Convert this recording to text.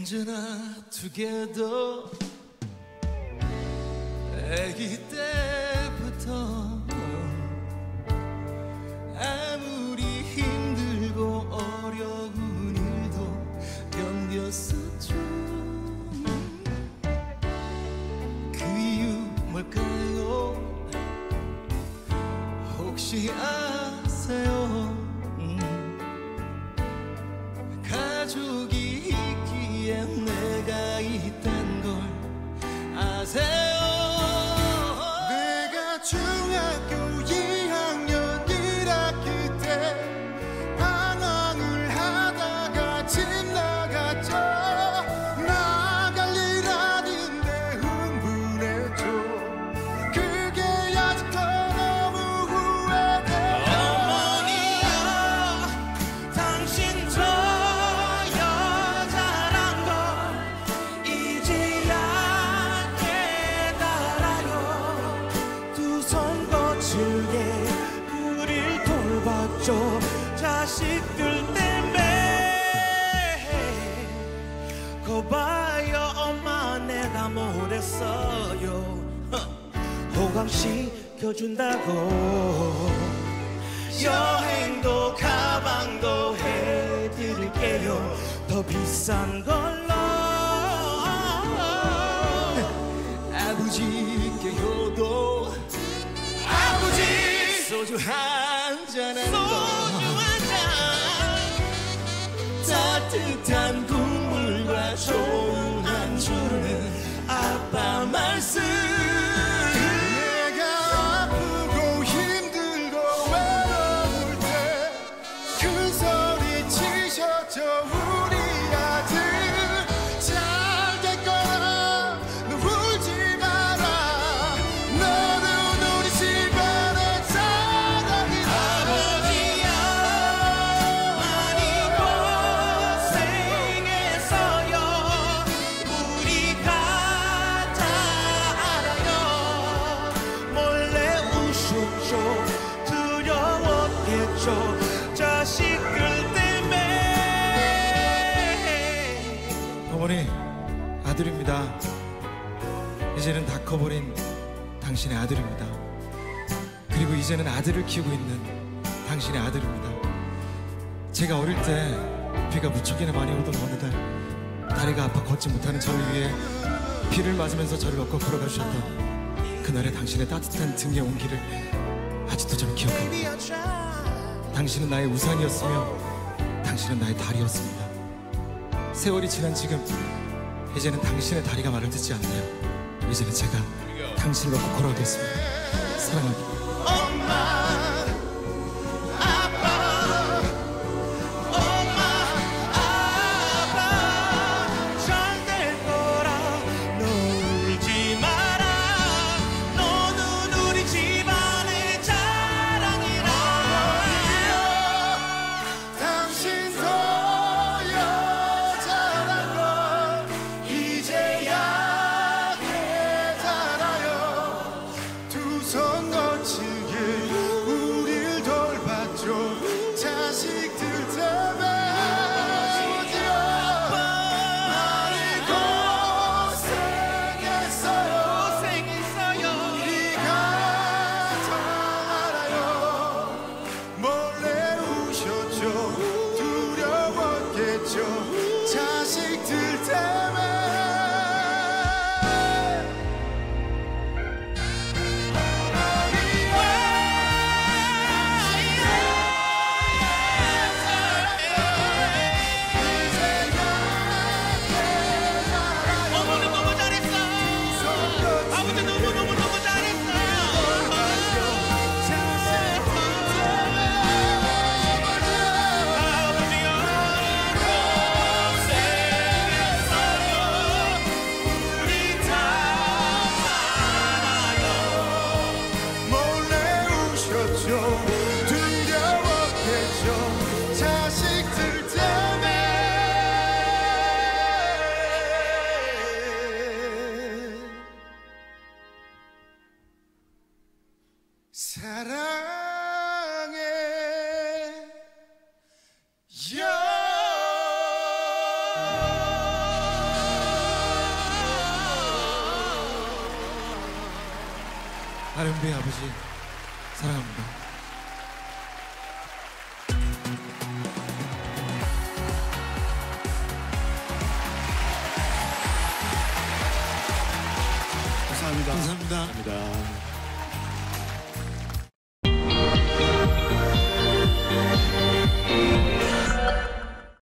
언제나 together 아기 때부터 아무리 힘들고 어려운 일도 견뎠었죠. 그 이유 뭘까요? 혹시 아세요? 가족이 있기에 내가 있단 걸 아세요? 내가 중학교 2학년 1학기 때 방황을 하다가 집 나갔죠. 나갈 일 아닌데 흥분했죠. 그게 아직도 너무 후회돼. 어머니야 당신 저 여자란 걸 이제야 깨달아요. 두 손 거칠게 우릴 돌봤죠. 자식들 때문에. 거봐요 엄마 내가 못했어요. 호강시켜준다고 여행도 가방도 해드릴게요. 더 비싼 걸로. 아버지께 효도 아버지 소주 한잔 하는 거 따뜻한 국물과 좋은 안주는 아빠 말씀. 내가 아프고 힘들고 외로울 때 큰 소리 치셨죠. 우리 아들 잘 될 거야. 너 울지 마라. 너는 우리 집안의 자랑이다. 아버지야 많이 고생했어요. 우리가 다 알아요. 몰래 우셨죠. 두려웠겠죠. 자식들 때문에. 어머니, 아들입니다. 이제는 다 커버린 당신의 아들입니다. 그리고 이제는 아들을 키우고 있는 당신의 아들입니다. 제가 어릴 때 비가 무척이나 많이 오던 어느 날 다리가 아파 걷지 못하는 저를 위해 비를 맞으면서 저를 업고 걸어가 주셨던 그날의 당신의 따뜻한 등의 온기를 아직도 저는 기억합니다. 당신은 나의 우산이었으며 당신은 나의 다리였습니다. 세월이 지난 지금 이제는 당신의 다리가 말을 듣지 않나요? 이제는 제가 당신을 업고 걸어가겠습니다. 사랑합니다. 엄마 아빠 엄마 아빠 잘 될 거라. 너 울지 마라. 너는 우리 집안의 자랑이라. 당신도 여자란 걸 이제야 깨달아요. 두 손 거칠게 우릴 돌봤죠. 자식들 때문에. 많이 고생했어요. 우리가 다 알아요. 몰래 우셨죠. 두려웠겠죠. 자식들 때문에. 어머니 너무 잘했어. 아버지 너무 잘했어. 아버지요 고생했어요. 우리 다 알아요. 몰래 우셨죠. 두려웠겠죠. 자식들 때문에. 사랑해 요 R&B 아버지 사랑합니다. 감사합니다. 감사합니다. 감사합니다.